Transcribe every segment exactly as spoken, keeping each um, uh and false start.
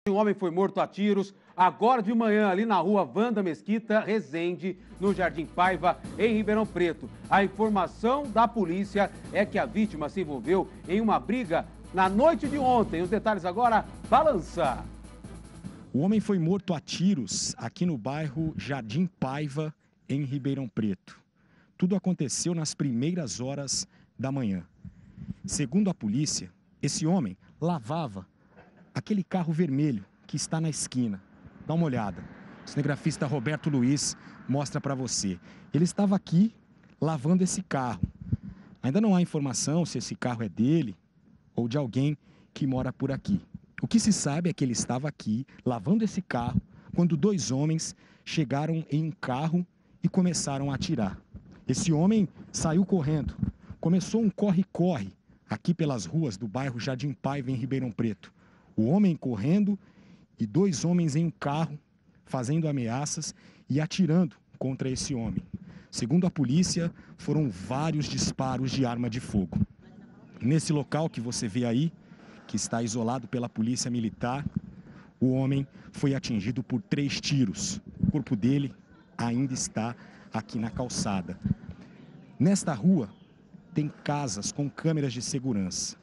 Um homem foi morto a tiros agora de manhã ali na rua Wanda Mesquita Rezende, no Jardim Paiva, em Ribeirão Preto. A informação da polícia é que a vítima se envolveu em uma briga na noite de ontem. Os detalhes agora, Balança. O homem foi morto a tiros aqui no bairro Jardim Paiva, em Ribeirão Preto. Tudo aconteceu nas primeiras horas da manhã. Segundo a polícia, esse homem lavava aquele carro vermelho que está na esquina. Dá uma olhada. O cinegrafista Roberto Luiz mostra para você. Ele estava aqui lavando esse carro. Ainda não há informação se esse carro é dele ou de alguém que mora por aqui. O que se sabe é que ele estava aqui lavando esse carro quando dois homens chegaram em um carro e começaram a atirar. Esse homem saiu correndo. Começou um corre-corre aqui pelas ruas do bairro Jardim Paiva, em Ribeirão Preto. O homem correndo e dois homens em um carro fazendo ameaças e atirando contra esse homem. Segundo a polícia, foram vários disparos de arma de fogo. Nesse local que você vê aí, que está isolado pela polícia militar, o homem foi atingido por três tiros. O corpo dele ainda está aqui na calçada. Nesta rua, tem casas com câmeras de segurança.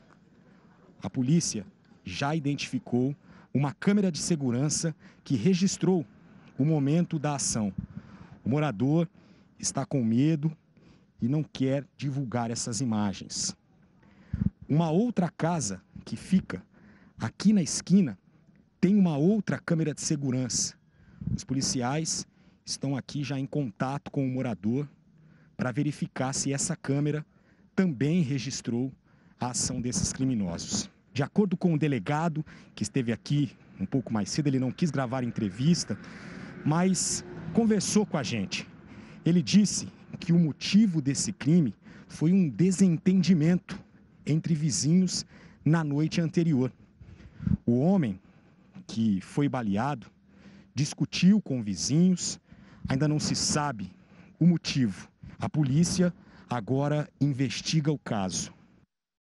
A polícia já identificou uma câmera de segurança que registrou o momento da ação. O morador está com medo e não quer divulgar essas imagens. Uma outra casa que fica aqui na esquina tem uma outra câmera de segurança. Os policiais estão aqui já em contato com o morador para verificar se essa câmera também registrou a ação desses criminosos. De acordo com o delegado, que esteve aqui um pouco mais cedo, ele não quis gravar entrevista, mas conversou com a gente. Ele disse que o motivo desse crime foi um desentendimento entre vizinhos na noite anterior. O homem que foi baleado discutiu com vizinhos, ainda não se sabe o motivo. A polícia agora investiga o caso.